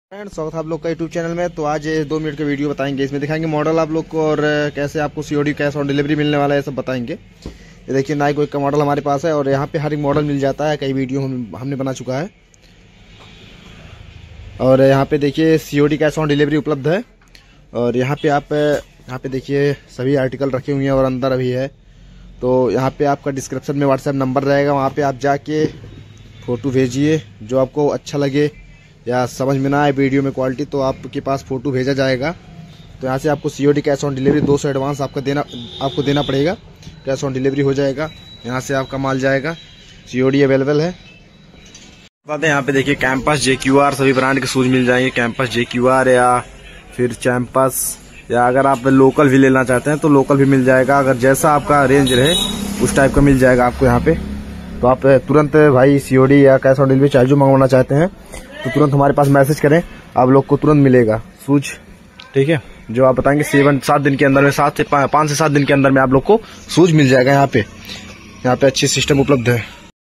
Friends, स्वागत है आप लोग का यूट्यूब चैनल में। तो आज 2 मिनट का वीडियो बताएंगे, इसमें दिखाएंगे मॉडल आप लोग को और कैसे आपको सीओडी कैश ऑन डिलीवरी मिलने वाला है, सब बताएंगे। ये देखिए नाइको का मॉडल हमारे पास है और यहाँ पे हर एक मॉडल मिल जाता है। कई वीडियो हमने बना चुका है और यहाँ पे देखिए सीओडी कैश ऑन डिलीवरी उपलब्ध है। और यहाँ पे देखिए सभी आर्टिकल रखे हुए हैं और अंदर अभी है। तो यहाँ पे आपका डिस्क्रिप्शन में व्हाट्सएप नंबर रहेगा, वहाँ पे आप जाके फ़ोटो भेजिए जो आपको अच्छा लगे या समझ में ना आए वीडियो में क्वालिटी, तो आपके पास फ़ोटो भेजा जाएगा। तो यहाँ से आपको COD cash on delivery 200 advance आपको देना पड़ेगा। कैश ऑन डिलीवरी हो जाएगा, यहाँ से आपका माल जाएगा। सीओडी अवेलेबल है। बात है यहाँ पे देखिए कैंपस JQR सभी ब्रांड के शूज मिल जाएंगे। कैंपस JQR या फिर चैम्पस, या अगर आप लोकल भी लेना चाहते हैं तो लोकल भी मिल जाएगा। अगर जैसा आपका रेंज रहे उस टाइप का मिल जाएगा आपको यहाँ पे। तो आप तुरंत भाई सीओडी या कैश ऑन डिलीवरी चाहे जो मंगवाना चाहते हैं तो तुरंत हमारे पास मैसेज करें, आप लोग को तुरंत मिलेगा शूज। ठीक है, जो आप बताएंगे 7 दिन के अंदर में, 5 से 7 दिन के अंदर में आप लोग को शूज मिल जाएगा। यहाँ पे अच्छी सिस्टम उपलब्ध है।